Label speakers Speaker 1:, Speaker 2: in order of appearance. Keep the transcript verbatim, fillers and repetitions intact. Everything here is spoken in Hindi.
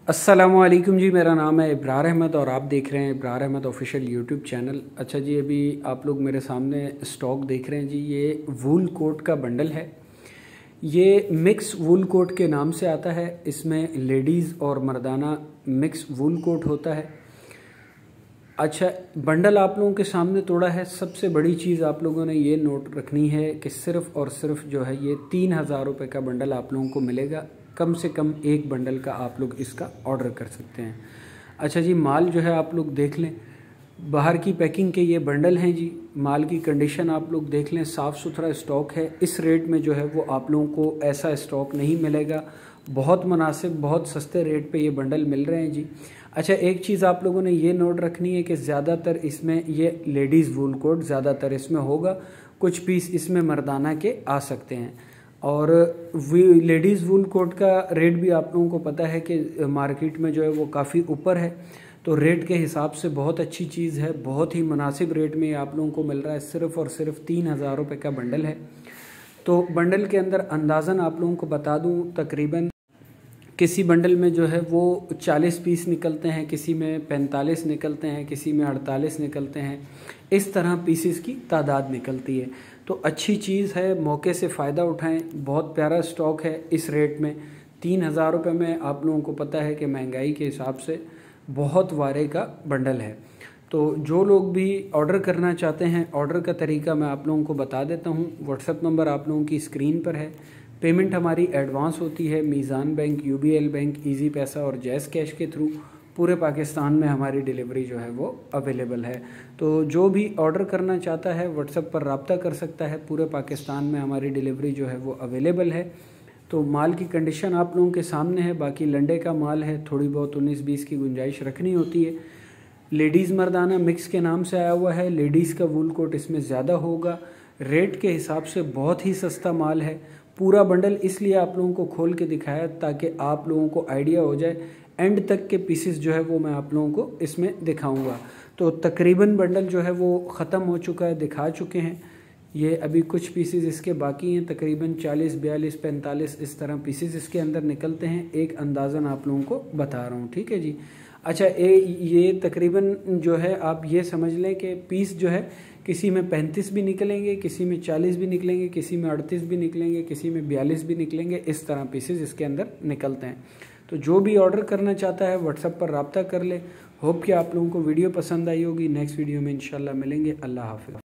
Speaker 1: अस्सलामुअलैकुम जी, मेरा नाम है इब्रार अहमद और आप देख रहे हैं Ibrar Ahmed official YouTube channel. अच्छा जी, अभी आप लोग मेरे सामने स्टॉक देख रहे हैं जी। ये वूल कोट का बंडल है। ये मिक्स वूल कोट के नाम से आता है। इसमें लेडीज़ और मर्दाना मिक्स वूल कोट होता है। अच्छा, बंडल आप लोगों के सामने तोड़ा है। सबसे बड़ी चीज़ आप लोगों ने ये नोट रखनी है कि सिर्फ़ और सिर्फ जो है ये तीन हज़ार रुपये का बंडल आप लोगों को मिलेगा। कम से कम एक बंडल का आप लोग इसका ऑर्डर कर सकते हैं। अच्छा जी, माल जो है आप लोग देख लें, बाहर की पैकिंग के ये बंडल हैं जी। माल की कंडीशन आप लोग देख लें, साफ़ सुथरा स्टॉक है। इस रेट में जो है वो आप लोगों को ऐसा स्टॉक नहीं मिलेगा। बहुत मुनासिब, बहुत सस्ते रेट पे ये बंडल मिल रहे हैं जी। अच्छा, एक चीज़ आप लोगों ने ये नोट रखनी है कि ज़्यादातर इसमें ये लेडीज़ वूल कोट ज़्यादातर इसमें होगा। कुछ पीस इसमें मर्दाना के आ सकते हैं। और लेडीज़ वूल कोट का रेट भी आप लोगों को पता है कि मार्केट में जो है वो काफ़ी ऊपर है। तो रेट के हिसाब से बहुत अच्छी चीज़ है। बहुत ही मुनासिब रेट में आप लोगों को मिल रहा है। सिर्फ़ और सिर्फ तीन हज़ार रुपये का बंडल है। तो बंडल के अंदर अंदाज़न आप लोगों को बता दूं, तकरीबन किसी बंडल में जो है वो चालीस पीस निकलते हैं, किसी में पैंतालीस निकलते हैं, किसी में अड़तालीस निकलते हैं। इस तरह पीसीस की तादाद निकलती है। तो अच्छी चीज़ है, मौके से फ़ायदा उठाएं। बहुत प्यारा स्टॉक है इस रेट में। तीन हज़ार रुपये में आप लोगों को पता है कि महंगाई के हिसाब से बहुत वारे का बंडल है। तो जो लोग भी ऑर्डर करना चाहते हैं, ऑर्डर का तरीका मैं आप लोगों को बता देता हूँ। व्हाट्सएप नंबर आप लोगों की स्क्रीन पर है। पेमेंट हमारी एडवांस होती है Meezan bank, UBL bank, Easypaisa और जैस कैश के थ्रू। पूरे पाकिस्तान में हमारी डिलीवरी जो है वो अवेलेबल है। तो जो भी ऑर्डर करना चाहता है व्हाट्सएप पर रब्ता कर सकता है। पूरे पाकिस्तान में हमारी डिलीवरी जो है वो अवेलेबल है। तो माल की कंडीशन आप लोगों के सामने है। बाकी लंडे का माल है, थोड़ी बहुत उन्नीस बीस की गुंजाइश रखनी होती है। लेडीज़ मर्दाना मिक्स के नाम से आया हुआ है। लेडीज़ का वूल कोट इसमें ज़्यादा होगा। रेट के हिसाब से बहुत ही सस्ता माल है। पूरा बंडल इसलिए आप लोगों को खोल के दिखाया ताकि आप लोगों को आइडिया हो जाए। एंड तक के पीसेस जो है वो मैं आप लोगों को इसमें दिखाऊंगा। तो तकरीबन बंडल जो है वो ख़त्म हो चुका है, दिखा चुके हैं। ये अभी कुछ पीसेस इसके बाकी हैं। तकरीबन चालीस, बयालीस, पैंतालीस इस तरह पीसेस इसके अंदर निकलते हैं। एक अंदाज़न आप लोगों को बता रहा हूँ, ठीक है जी। अच्छा, ए ये तकरीबन जो है आप ये समझ लें कि पीस जो है किसी में पैंतीस भी निकलेंगे, किसी में चालीस भी निकलेंगे, किसी में अड़तीस भी निकलेंगे, किसी में बयालीस भी निकलेंगे। इस तरह पीसेस इसके अंदर निकलते हैं। तो जो भी ऑर्डर करना चाहता है व्हाट्सएप पर रब्ता कर ले। होप कि आप लोगों को वीडियो पसंद आई होगी। नेक्स्ट वीडियो में इंशाल्लाह मिलेंगे। अल्लाह हाफ़िज़।